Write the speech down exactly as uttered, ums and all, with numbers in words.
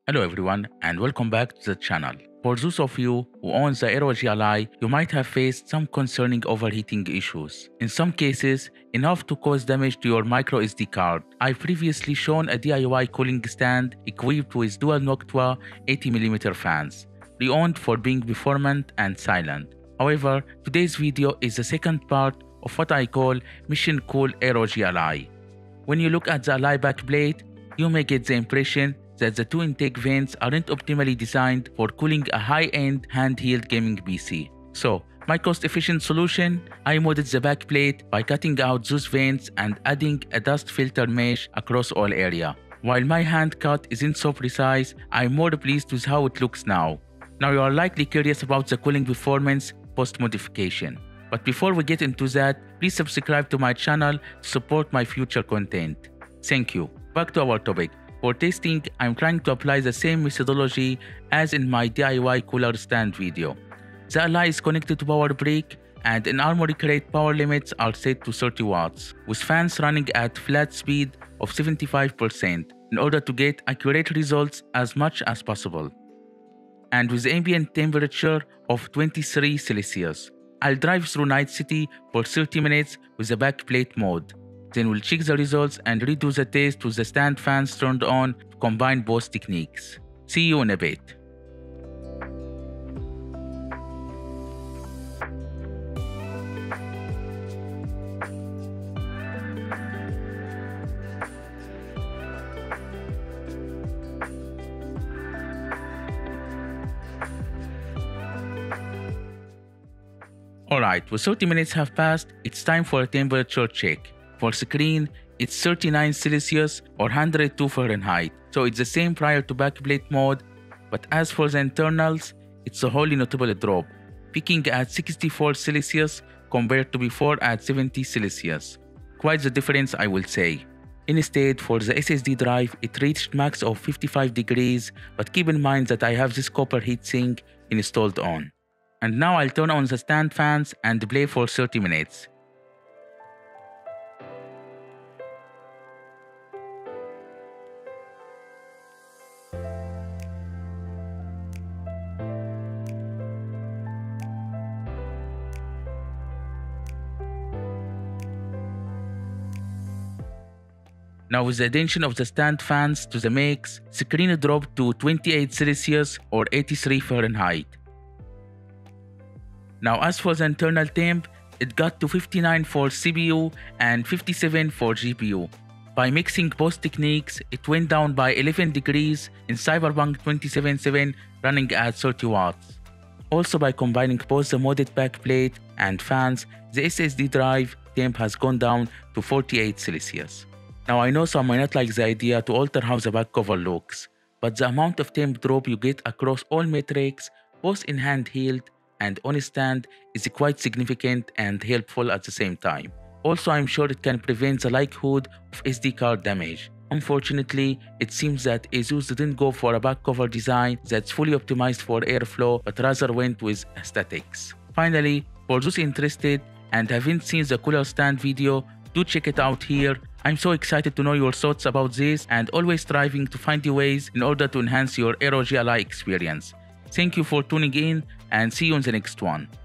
Hello everyone and welcome back to the channel. For those of you who own the R O G ALLY, you might have faced some concerning overheating issues. In some cases, enough to cause damage to your micro S D card. I've previously shown a D I Y cooling stand equipped with dual Noctua eighty millimeter fans, renowned for being performant and silent. However, today's video is the second part of what I call Mission Cool R O G ALLY. When you look at the ALLY backplate, you may get the impression that the two intake vents aren't optimally designed for cooling a high-end handheld gaming P C. So, my cost-efficient solution, I modded the backplate by cutting out those vents and adding a dust filter mesh across all area. While my hand cut isn't so precise, I'm more pleased with how it looks now. Now you are likely curious about the cooling performance post-modification. But before we get into that, please subscribe to my channel to support my future content. Thank you. Back to our topic. For testing, I'm trying to apply the same methodology as in my D I Y cooler stand video. The ALLY is connected to power brick and in Armory Crate power limits are set to thirty watts, with fans running at flat speed of seventy-five percent in order to get accurate results as much as possible. And with ambient temperature of twenty-three Celsius. I'll drive through Night City for thirty minutes with the backplate mode. Then we'll check the results and redo the test with the stand fans turned on to combine both techniques. See you in a bit. Alright, with thirty minutes have passed, it's time for a temperature check. For screen, it's thirty-nine Celsius or one hundred two Fahrenheit, so it's the same prior to backplate mode, but as for the internals, it's a wholly notable drop, peaking at sixty-four Celsius compared to before at seventy Celsius. Quite the difference, I will say. Instead, for the S S D drive, it reached max of fifty-five degrees, but keep in mind that I have this copper heatsink installed on. And now I'll turn on the stand fans and play for thirty minutes. Now with the addition of the stand fans to the mix, screen dropped to twenty-eight Celsius or eighty-three Fahrenheit. Now as for the internal temp, it got to fifty-nine for C P U and fifty-seven for G P U. By mixing both techniques, it went down by eleven degrees in Cyberpunk twenty seventy-seven running at thirty watts. Also by combining both the modded backplate and fans, the S S D drive temp has gone down to forty-eight Celsius. Now I know some might not like the idea to alter how the back cover looks, but the amount of temp drop you get across all metrics, both in handheld and on stand, is quite significant and helpful at the same time. Also, I'm sure it can prevent the likelihood of S D card damage. Unfortunately, it seems that ASUS didn't go for a back cover design that's fully optimized for airflow, but rather went with aesthetics. Finally, for those interested and haven't seen the cooler stand video, do check it out here. I'm so excited to know your thoughts about this and always striving to find ways in order to enhance your R O G ALLY experience. Thank you for tuning in and see you in the next one.